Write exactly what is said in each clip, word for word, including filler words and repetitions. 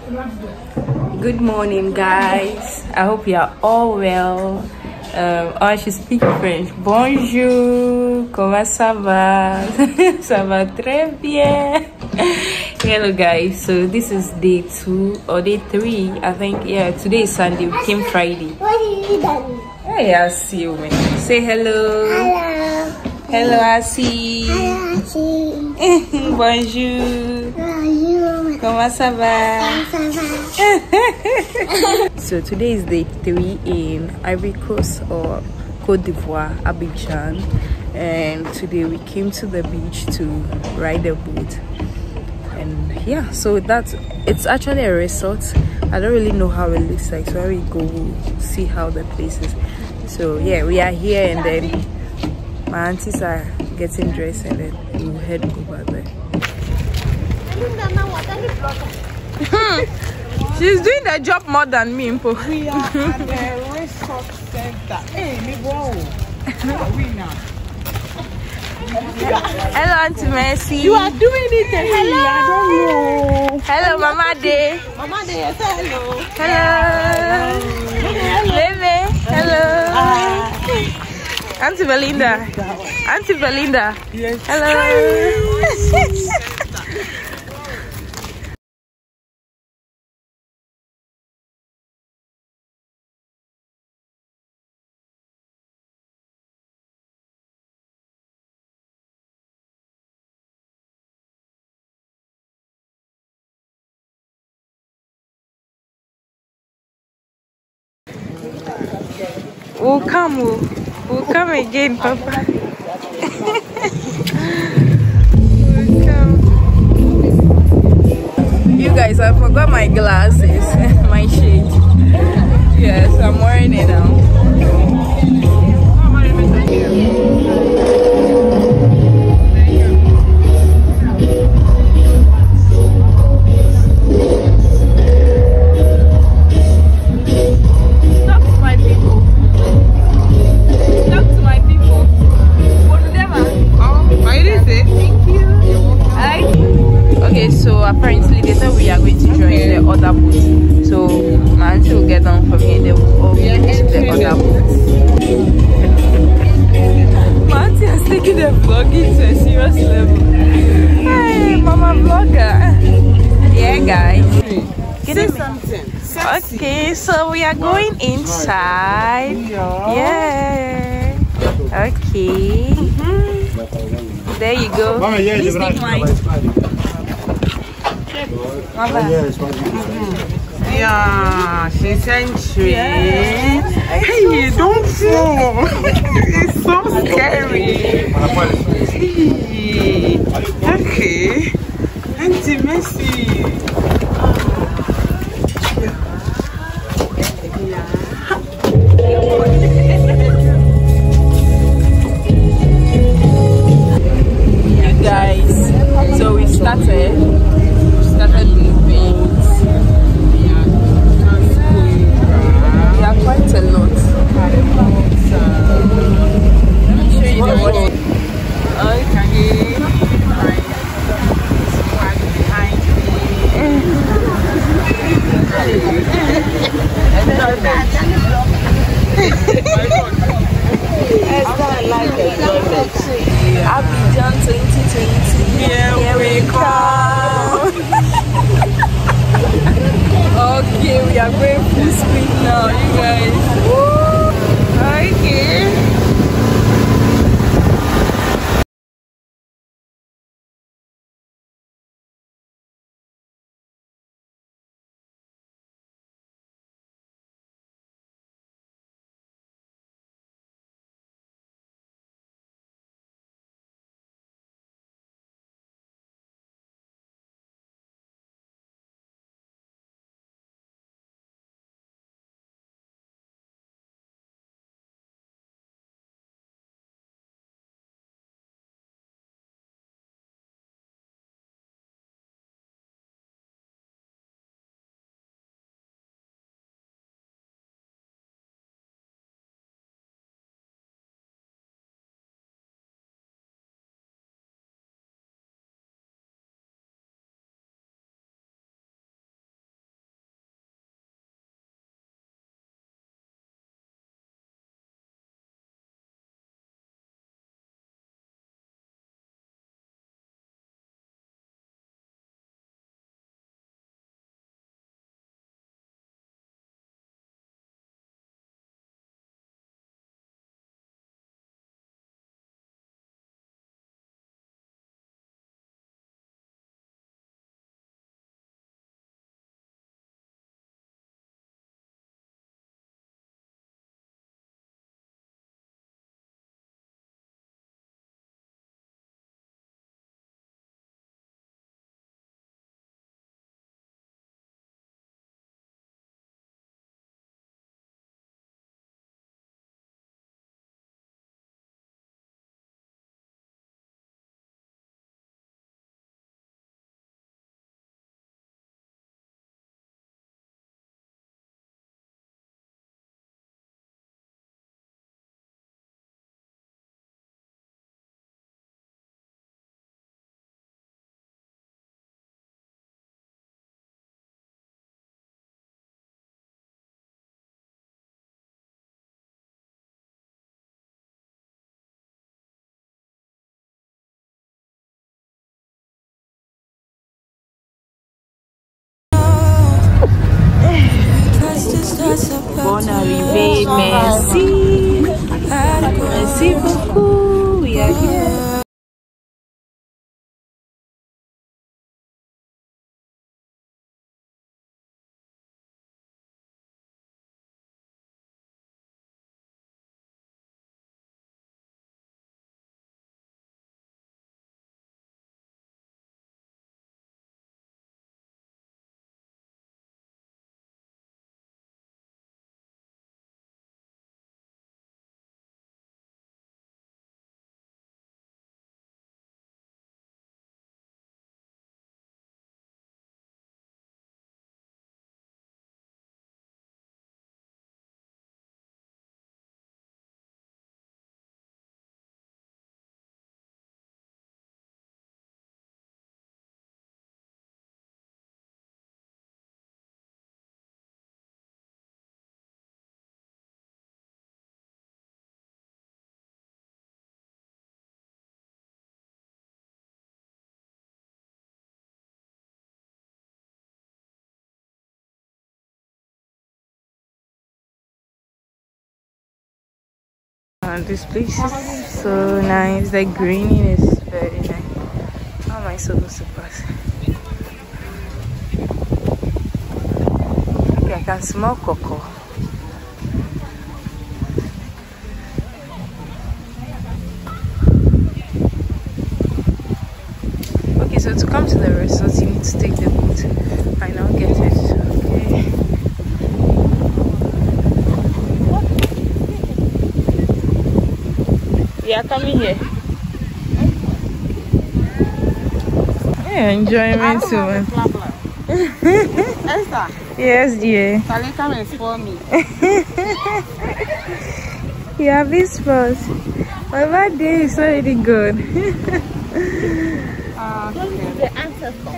Good morning, guys. I hope you are all well. Um, oh, I should speak French. Bonjour, comment ça va? Ça va très bien. Hello, guys. So this is day two or day three, I think. Yeah, today is Sunday. We came Friday. What have you done? Hey, I see you, man. Say hello. Hello. Hello, Asi. Hello, Auntie. Bonjour. Bonjour. Comment ça va? Ça va? So today is day three in Ivory Coast or Côte d'Ivoire, Abidjan, and today we came to the beach to ride a boat. And yeah, so that's it's actually a resort. I don't really know how it looks like, so I will go see how the place is. So yeah, we are here, and then my aunties are getting dressed, and then we'll head over there. She's doing the job more than me, Mpo. We are at the resort center. Hey, me go. We now. Hello, Auntie Mercy. You are doing it. Hello. I don't know. Hello, Mama Day. Mama Day, hello. Hello. Lele. Hello. Auntie Belinda. Auntie Belinda. Yes. Hello. We'll come, we'll, we'll come again, Papa. We'll come. You guys, I forgot my glasses, my shades. Yes, I'm wearing it now. So apparently they thought we are going to join okay. the other boat. So my auntie will get down from here and they will all get to the other boat. My auntie has taken the vlogging to a serious level. Hey, Mama Vlogger. Yeah, guys. Say something. Sexy. Okay, so we are going inside. Yeah. Okay. Mm-hmm. There you go. Please take mine. Yeah, she's entry. Hey, don't fall. It's so scary. Okay. Auntie Mercy. You guys, so we started. Started moving. There are quite a lot. Let me show you the water. Okay. Behind me. Abidjan twenty twenty. Here we come. Wow, this place is so nice. The greening is very nice. How am I supposed to pass? Okay, I can smell cocoa. Okay, so to come to the resort, you need to take the boat. I now get it. Okay. We are coming here. Yeah, enjoyment too much. Esther. Yes, dear. Sally, come and spoil me. You have this spot. My birthday is already good. Uh, The ancestor.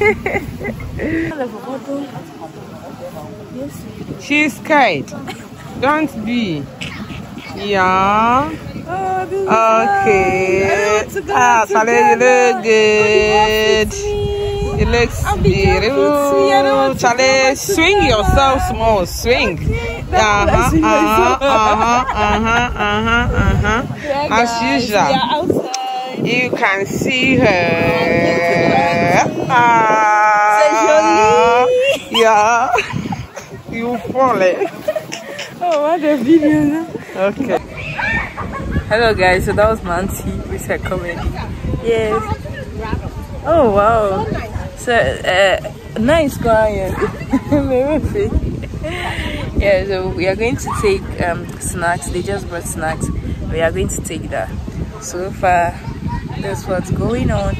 she's scared. Don't be. Yeah. Oh, this is Okay. nice. I want to go Ah, Sally, you look good. Oh, It looks I'll be careful, sweet. I don't want beautiful. to Charlie, go back to swing that. yourself small. Swing. That's Uh what I huh. swing Uh myself. huh. Uh huh. Uh huh. Uh huh. Yeah, As guys, we usual. are outside. You can see her. Ah. Yeah. You fall it. Oh, what a video now. Okay. Hello guys, so that was Nancy with her comedy. Yes. Oh wow. So uh nice client. Yeah, so we are going to take um snacks. They just brought snacks. We are going to take that. So far that's what's going on.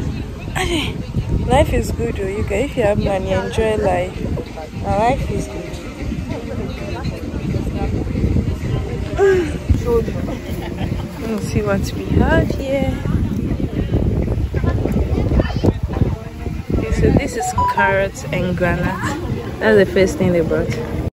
Life is good though, you guys. If you have money, enjoy life. My life is good. Let's see what we have here. Okay, so this is carrots and granite. That's the first thing they brought.